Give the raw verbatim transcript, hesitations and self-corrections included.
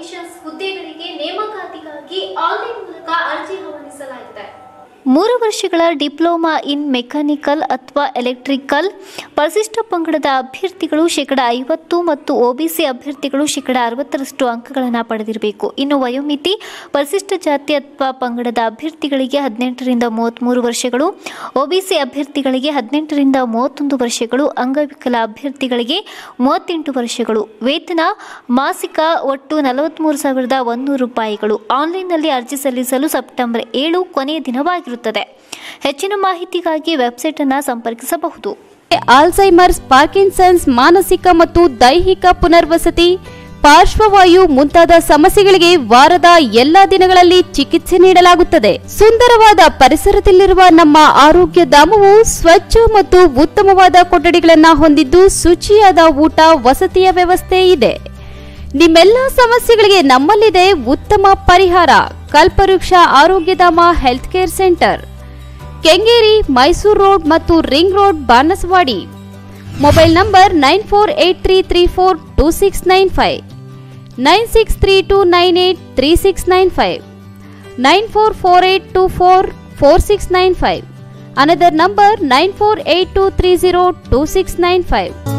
Technicians ಹುದ್ದೆಗಳಿಗೆ ನೇಮಕಾತಿಗಾಗಿ online ಮೂಲಕ ಅರ್ಜಿ ಆಹ್ವಾನಿಸಲಾಗಿದೆ. ಮೂರು ವರ್ಷಗಳ ಡಿಪ್ಲೊಮಾ ಇನ್ ಮೆಕ್ಯಾನಿಕಲ್ ಅಥವಾ ಎಲೆಕ್ಟ್ರಿಕಲ್ ಪರಿಶಿಷ್ಟ ಪಂಗಡದ ಅಭ್ಯರ್ಥಿಗಳು ಶೇಕಡ ಐವತ್ತು ಮತ್ತು ಒಬಿಸಿ ಅಭ್ಯರ್ಥಿಗಳು ಶೇಕಡ ಅರವತ್ತರಷ್ಟು ಅಂಕಗಳನ್ನು ಪಡೆದಿರಬೇಕು. ಇನ್ನು ವಯೋಮಿತಿ ಪರಿಶಿಷ್ಟ ಜಾತಿ ಅಥವಾ ಪಂಗಡದ ಅಭ್ಯರ್ಥಿಗಳಿಗೆ ಹದಿನೆಂಟರಿಂದ ಮೂವತ್ತ್ಮೂರು ವರ್ಷಗಳು, ಒಬಿಸಿ ಅಭ್ಯರ್ಥಿಗಳಿಗೆ ಹದಿನೆಂಟರಿಂದ ಮೂವತ್ತೊಂದು ವರ್ಷಗಳು, ಅಂಗವಿಕಲ ಅಭ್ಯರ್ಥಿಗಳಿಗೆ ಮೂವತ್ತೆಂಟು ವರ್ಷಗಳು. ವೇತನ ಮಾಸಿಕ ಒಟ್ಟು ನಲವತ್ತ್ಮೂರು ಸಾವಿರದ ಒಂದೂರು ರೂಪಾಯಿಗಳು. ಆನ್ಲೈನ್ನಲ್ಲಿ ಅರ್ಜಿ ಸಲ್ಲಿಸಲು ಸೆಪ್ಟೆಂಬರ್ ಏಳು ಕೊನೆಯ ದಿನವಾಗಿರುತ್ತದೆ. ಹೆಚ್ಚಿನ ಮಾಹಿತಿಗಾಗಿ ವೆಬ್ಸೈಟ್ ಅನ್ನು ಸಂಪರ್ಕಿಸಬಹುದು. ಆಲ್ಝೈಮರ್ಸ್, ಪಾರ್ಕಿನ್ಸನ್ಸ್, ಮಾನಸಿಕ ಮತ್ತು ದೈಹಿಕ ಪುನರ್ವಸತಿ, ಪಾರ್ಶ್ವವಾಯು ಮುಂತಾದ ಸಮಸ್ಯೆಗಳಿಗೆ ವಾರದ ಎಲ್ಲಾ ದಿನಗಳಲ್ಲಿ ಚಿಕಿತ್ಸೆ ನೀಡಲಾಗುತ್ತದೆ. ಸುಂದರವಾದ ಪರಿಸರದಲ್ಲಿರುವ ನಮ್ಮ ಆರೋಗ್ಯ ಧಾಮವು ಸ್ವಚ್ಛ ಮತ್ತು ಉತ್ತಮವಾದ ಕೊಠಡಿಗಳನ್ನು ಹೊಂದಿದ್ದು ಶುಚಿಯಾದ ಊಟ, ವಸತಿಯ ವ್ಯವಸ್ಥೆ ಇದೆ. ನಿಮ್ಮೆಲ್ಲ ಸಮಸ್ಯೆಗಳಿಗೆ ನಮ್ಮಲ್ಲಿದೆ ಉತ್ತಮ ಪರಿಹಾರ. Kalpavriksha Arogyadhama health care centre, Kengeri, Mysuru road ಮತ್ತು ring road, Banaswadi. Mobile number nine four eight three three four two six nine five, nine six three two nine eight three six nine five, nine four four eight two four four six nine five. Another number nine four eight two three zero two six nine five.